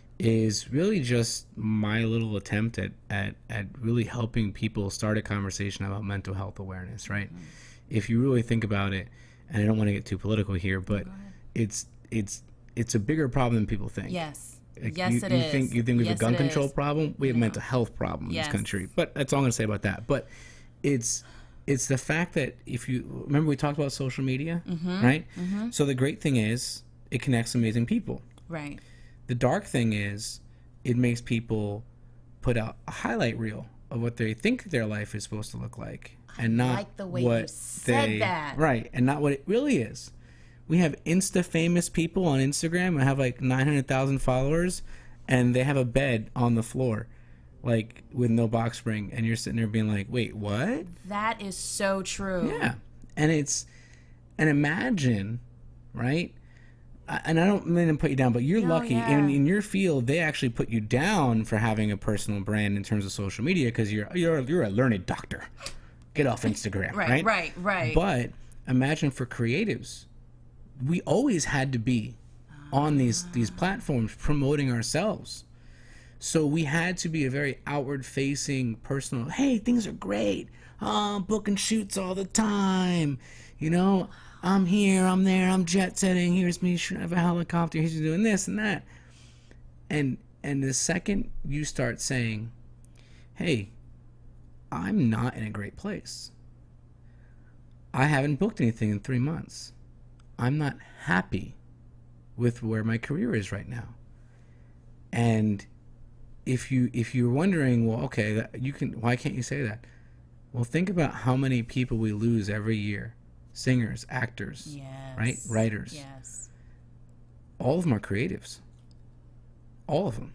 is really just my little attempt at, at, at really helping people start a conversation about mental health awareness, right? Mm-hmm. If you really think about it, and I don't want to get too political here, but it's it's it's a bigger problem than people think. Yes. Like yes, you, it you is. Think, you think we have yes, a gun it control is. problem? We have no. mental health problem yes. in this country. But that's all I'm going to say about that. But it's it's the fact that if you remember we talked about social media, mm-hmm. right? Mm-hmm. So the great thing is it connects amazing people. Right. The dark thing is it makes people put out a highlight reel of what they think their life is supposed to look like, and I not like the way what you said they that. Right, and not what it really is. We have Insta famous people on Instagram who have like nine hundred thousand followers, and they have a bed on the floor, like with no box spring, and you're sitting there being like, wait, what? That is so true. Yeah. And it's, and imagine, right? I- And I don't mean to put you down, but you're No, lucky yeah. in, in your field. They actually put you down for having a personal brand in terms of social media because you're you're you're a learned doctor. Get off Instagram, Right, right? right, right. But imagine for creatives, we always had to be on these these platforms promoting ourselves. So we had to be a very outward facing personal, hey, things are great. Oh, I'm booking shoots all the time. You know, I'm here, I'm there, I'm jet setting. Here's me shooting out of a helicopter. Here's doing this and that. And and the second you start saying, hey, I'm not in a great place. I haven't booked anything in three months. I'm not happy with where my career is right now. And if you if you're wondering, well, okay, that, you can. Why can't you say that? Well, think about how many people we lose every year: singers, actors, yes. right, writers. Yes. All of them are creatives. All of them.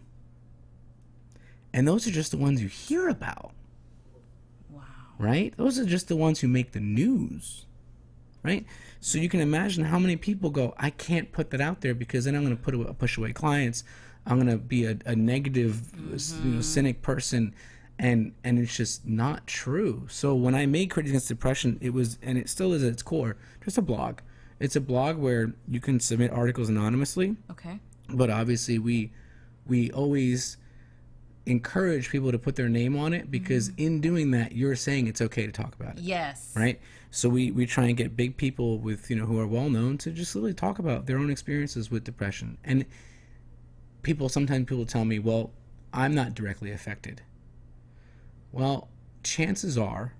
And those are just the ones you hear about. Wow. Right? Those are just the ones who make the news. Right? So you can imagine how many people go, I can't put that out there because then I'm going to put push away clients. I'm going to be a, a negative, mm-hmm. you know, cynic person, and and it's just not true. So when I made Critics Against Depression, it was, and it still is at its core, just a blog. It's a blog where you can submit articles anonymously. Okay. But obviously we we always encourage people to put their name on it, because mm-hmm. in doing that, you're saying it's okay to talk about it. Yes. Right? So we, we try and get big people with, you know, who are well known to just literally talk about their own experiences with depression. And people, sometimes people tell me, well, I'm not directly affected. Well, chances are,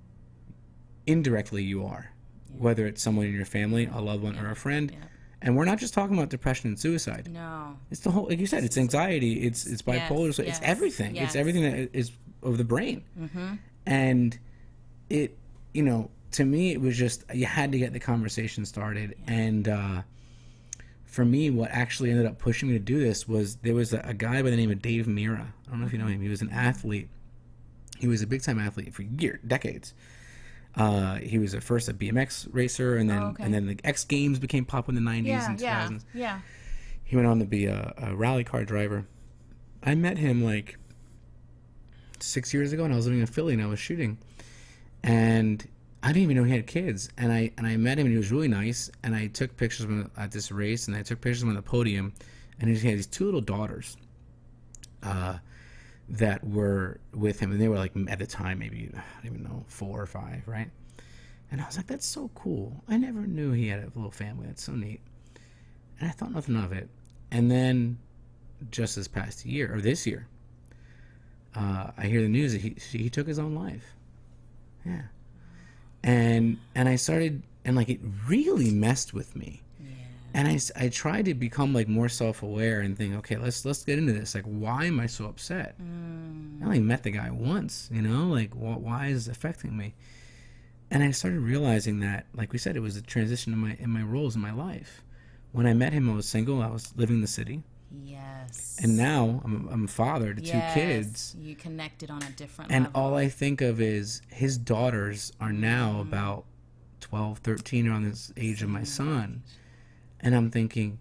indirectly you are, yeah. whether it's someone in your family, a loved one, yeah. or a friend. Yeah. And we're not just talking about depression and suicide. No. It's the whole, like you said, it's anxiety, it's it's bipolar, yes, it's yes, everything. Yes. It's everything that is of the brain. Mm-hmm. And it, you know, to me, it was just, you had to get the conversation started. Yeah. And uh, for me, what actually ended up pushing me to do this was, there was a, a guy by the name of Dave Mira. I don't know if you know him. He was an athlete. He was a big-time athlete for years, decades. Uh, he was at first a B M X racer, and then oh, okay. and then the X Games became popular in the nineties yeah, and two thousands. Yeah, yeah. He went on to be a, a rally car driver. I met him like six years ago, and I was living in Philly, and I was shooting, and I didn't even know he had kids. And I and I met him, and he was really nice. And I took pictures of him at this race, and I took pictures of him on the podium, and he had these two little daughters. Uh. that were with him, and they were like, at the time, maybe, I don't even know, four or five, right? And I was like, that's so cool. I never knew he had a little family. That's so neat. And I thought nothing of it. And then just this past year, or this year, uh, I hear the news that he he took his own life. Yeah. And and I started, and like, it really messed with me. And I, I tried to become like more self-aware and think, okay, let's let's get into this. Like, why am I so upset? Mm. I only met the guy once, you know, like, wh- why is it affecting me? And I started realizing that, like we said, it was a transition in my in my roles in my life. When I met him, I was single. I was living in the city. Yes. And now I'm I'm a father to yes. two kids. You connected on a different and level. all I think of is his daughters are now mm. about twelve, thirteen, around this age of my son. And I'm thinking,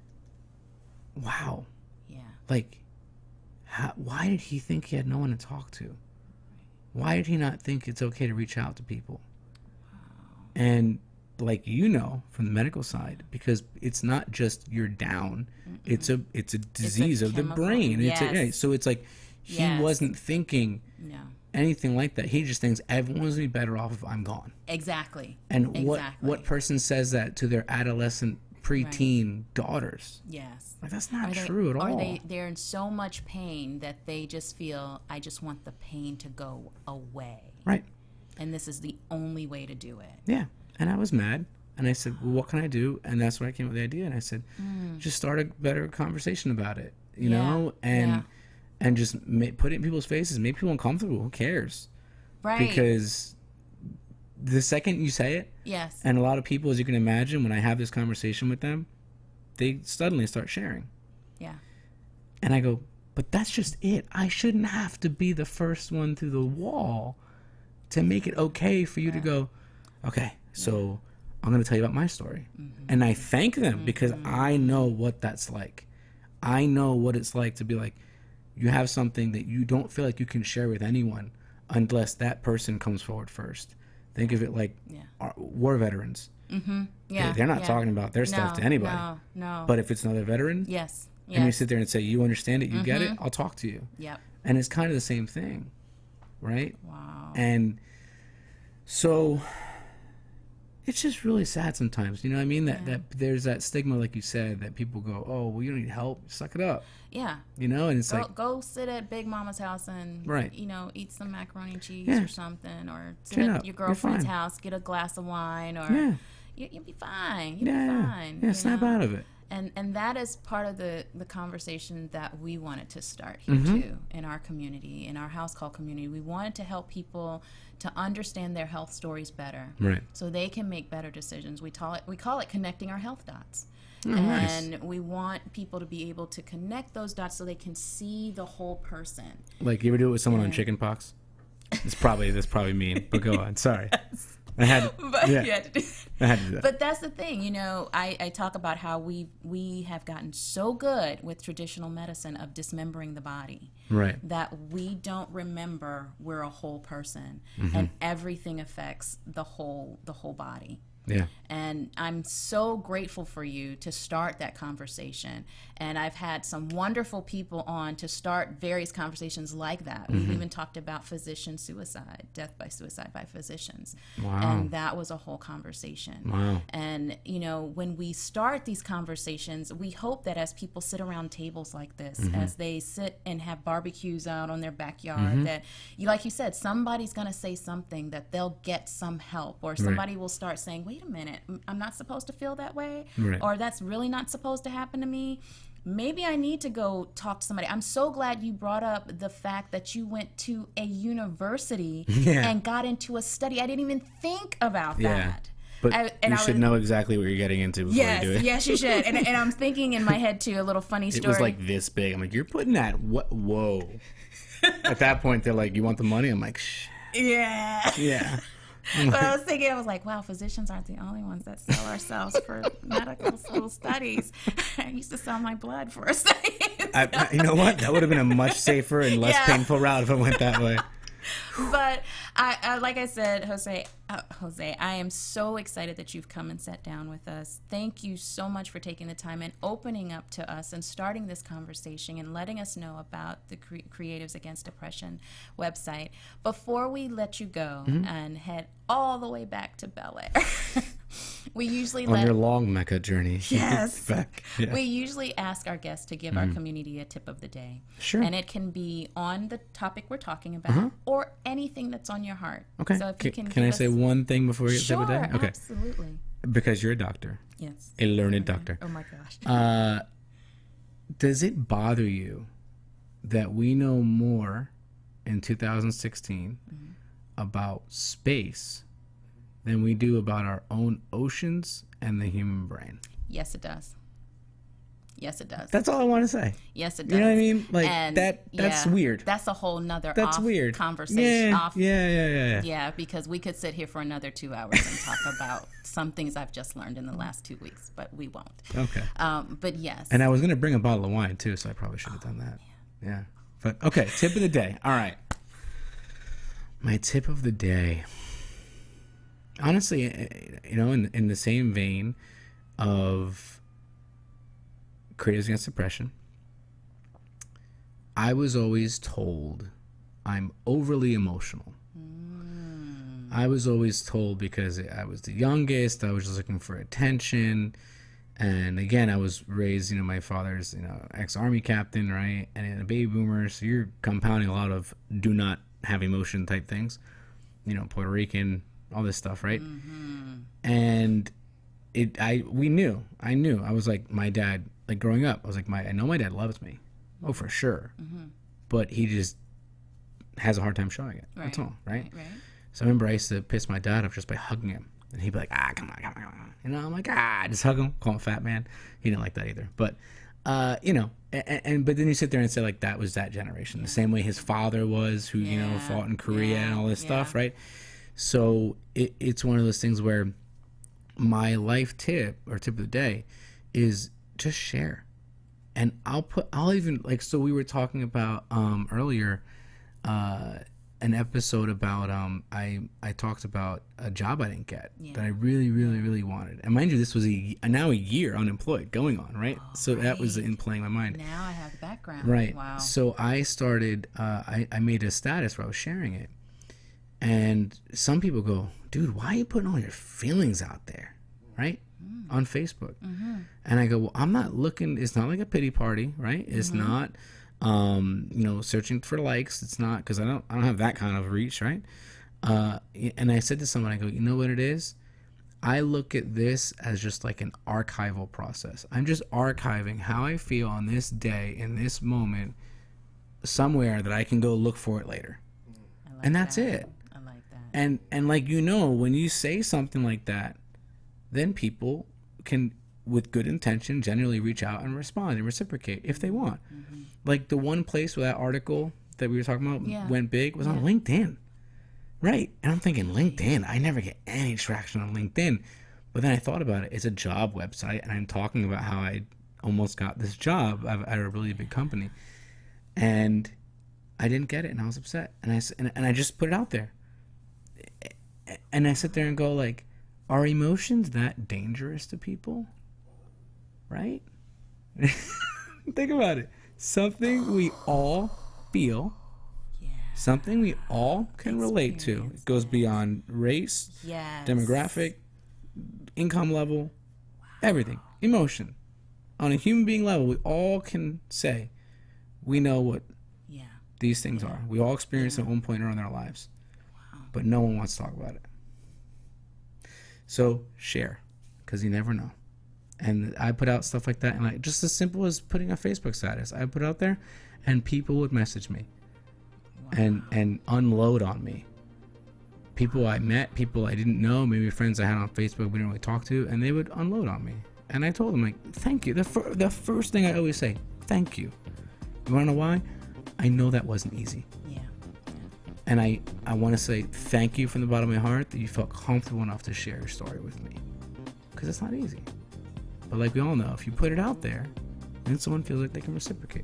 wow. Yeah. Like, how, why did he think he had no one to talk to? Why did he not think it's okay to reach out to people? Wow. And like, you know, from the medical side, because it's not just you're down. Mm-mm. It's a it's a disease it's a of chemical. The brain. Yes. It's a, yeah, so it's like he yes. wasn't thinking no. anything like that. He just thinks everyone's gonna be better off if I'm gone. Exactly. And exactly. what what person says that to their adolescent, preteen right. daughters? Yes. Like, that's not are they, true at all. Or they, they're in so much pain that they just feel, I just want the pain to go away. Right. And this is the only way to do it. Yeah. And I was mad. And I said, well, what can I do? And that's where I came up with the idea. And I said, mm. just start a better conversation about it, you yeah. know? And yeah. and just make, put it in people's faces. Make people uncomfortable. Who cares? Right. Because the second you say it, yes, and a lot of people, as you can imagine, when I have this conversation with them, they suddenly start sharing. Yeah. And I go, but that's just it. I shouldn't have to be the first one through the wall to make it okay for you right. to go, okay, so yeah. I'm going to tell you about my story. Mm-hmm. And I thank them mm-hmm. because I know what that's like. I know what it's like to be like, you have something that you don't feel like you can share with anyone unless that person comes forward first. Think of it like yeah. war veterans. Mm-hmm. Yeah, they're not yeah. talking about their no, stuff to anybody. No, no. But if it's another veteran, yes, yes. and you sit there and say, you understand it, you mm-hmm. get it, I'll talk to you. Yep. And it's kind of the same thing, right? Wow. And so it's just really sad sometimes. You know what I mean? That yeah. that there's that stigma, like you said, that people go, oh, well, you don't need help. Suck it up. Yeah. You know, and it's go, like, go sit at Big Mama's house and, right. you know, eat some macaroni and cheese yeah. or something, or sit Chin at up. your girlfriend's house, get a glass of wine, or yeah. you, you'll be fine. You'll yeah, be yeah. fine. Yeah, you snap know? out of it. And and that is part of the, the conversation that we wanted to start here, mm-hmm. too, in our community, in our house call community. We wanted to help people to understand their health stories better, right? So they can make better decisions. We call it we call it connecting our health dots. Oh, and nice. we want people to be able to connect those dots so they can see the whole person. Like, you ever do it with someone and, on chicken pox? It's probably that's probably mean, but go on. Sorry. Yes. I had, but yeah, you had to do I had to do that. But that's the thing, you know, I, I talk about how we we have gotten so good with traditional medicine of dismembering the body. Right. That we don't remember we're a whole person, Mm-hmm. and everything affects the whole the whole body. Yeah. And I'm so grateful for you to start that conversation. And I've had some wonderful people on to start various conversations like that. Mm-hmm. We've even talked about physician suicide, death by suicide by physicians. Wow. And that was a whole conversation. Wow. And, you know, when we start these conversations, we hope that as people sit around tables like this, Mm-hmm. as they sit and have barbecues out on their backyard, Mm-hmm. that, you, like you said, somebody's going to say something that they'll get some help, or somebody will start saying, wait a minute, I'm not supposed to feel that way, Right. or that's really not supposed to happen to me. Maybe I need to go talk to somebody. I'm so glad you brought up the fact that you went to a university Yeah. and got into a study. I didn't even think about Yeah. that. But I- and you I should was- know exactly what you're getting into before Yes, you do it. yes, you should. And, and I'm thinking in my head too, a little funny It story. was like this big. I'm like, you're putting that, what? Whoa. At that point, they're like, you want the money? I'm like, shh. Yeah. Yeah. But I was thinking, I was like, wow, physicians aren't the only ones that sell ourselves for medical school studies. I used to sell my blood for a study. I, I- you know what? That would have been a much safer and less Yeah. painful route if it went that way. But I, I, like I said, Jose, uh, Jose, I am so excited that you've come and sat down with us. Thank you so much for taking the time and opening up to us and starting this conversation and letting us know about the Cre- Creatives Against Depression website. Before we let you go Mm-hmm. and head all the way back to Bel Air, we usually On let your long Mecca journey. Yes. Back. Yeah. We usually ask our guests to give our community a tip of the day. Sure. And it can be on the topic we're talking about or anything that's on your heart. Okay. So if can you can can I give say us- one thing before we get Sure, to the day? Okay. absolutely. Because you're a doctor, Yes. a learned doctor. Oh my gosh. Uh, does it bother you that we know more in two thousand sixteen about space than we do about our own oceans and the human brain? Yes, it does. Yes, it does. That's all I want to say. Yes, it does. You know what I mean? Like And, that. That's yeah, weird. That's a whole nother That's off weird. conversation. Yeah, Off, yeah, yeah, yeah, yeah. yeah, because we could sit here for another two hours and talk about some things I've just learned in the last two weeks, but we won't. Okay. Um, but yes. And I was gonna bring a bottle of wine too, so I probably should have done that. Yeah. But okay, tip of the day. All right. My tip of the day. Honestly, eh, you know, in in the same vein of Creatives Against Depression, I was always told I'm overly emotional. I was always told because I was the youngest, I was just looking for attention. And again, I was raised, you know, my father's, you know, ex-army captain, right? And a baby boomer, so you're compounding a lot of do not have emotion type things. You know, Puerto Rican, all this stuff, right? Mm-hmm. And it, I, we knew, I knew. I was like, my dad, like growing up, I was like, my, I know my dad loves me. Oh, for sure. Mm-hmm. But he just has a hard time showing it. Right. That's all, right? Right, right. So I remember I used to piss my dad off just by hugging him. And he'd be like, ah, come on, come on, come on. You know, I'm like, ah, just hug him, call him fat man. He didn't like that either. But, uh, you know, and, and but then you sit there and say, like, that was that generation. The same way his father was, who, you know, Yeah, fought in Korea yeah, and all this yeah. stuff, right? So it, it's one of those things where my life tip or tip of the day is just share. And I'll put, I'll even, like, so we were talking about um, earlier, uh, an episode about um I I talked about a job I didn't get Yeah. that I really really really wanted, and mind you, this was a now a year unemployed going on, right? Oh, so that was right. in playing my mind, Now I have the background. right? Wow. So I started uh, I I made a status where I was sharing it, and some people go, dude, why are you putting all your feelings out there, right? Mm. On Facebook, mm-hmm. And I go, well, I'm not looking. It's not like a pity party, right? It's Mm-hmm. not. Um, you know, searching for likes. It's not because I don't, I don't have that kind of reach, right? Uh, and I said to someone, I go, you know what it is? I look at this as just like an archival process. I'm just archiving how I feel on this day, in this moment, somewhere that I can go look for it later. I like And that's that. it. I like that. And and like, you know, when you say something like that, then people can, with good intention, generally reach out and respond and reciprocate if they want. Mm-hmm. Like the one place where that article that we were talking about Yeah. went big was on Yeah. LinkedIn. Right. And I'm thinking, LinkedIn, I never get any traction on LinkedIn. But then I thought about it. It's a job website, and I'm talking about how I almost got this job at a really big company. And I didn't get it, and I was upset. And I, and, and I just put it out there. And I sit there and go, like, are emotions that dangerous to people? Right? Think about it. Something we all feel. Something we all can relate to. It goes beyond race, yes. demographic, income level, wow. everything. Emotion. On a human being level, we all can say we know what yeah. these things yeah. are. We all experience yeah. at one point or in our lives. Wow. But no one wants to talk about it. So share, because you never know. And I put out stuff like that, and like just as simple as putting a Facebook status. I put out there, and people would message me. Wow. and and unload on me. People I met, people I didn't know, maybe friends I had on Facebook we didn't really talk to, and they would unload on me. And I told them, like, thank you. The, fir- the first thing I always say, thank you. You want to know why? I know that wasn't easy. Yeah. And I, I want to say thank you from the bottom of my heart that you felt comfortable enough to share your story with me. Because it's not easy. But like we all know, if you put it out there, then someone feels like they can reciprocate.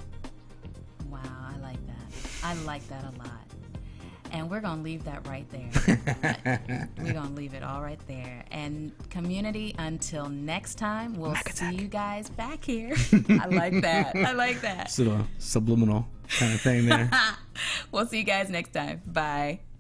I like that a lot. And we're going to leave that right there. We're going to leave it all right there. And community, until next time, we'll Mac see attack. You guys back here. I like that. I like that. Sort of subliminal kind of thing there. We'll see you guys next time. Bye.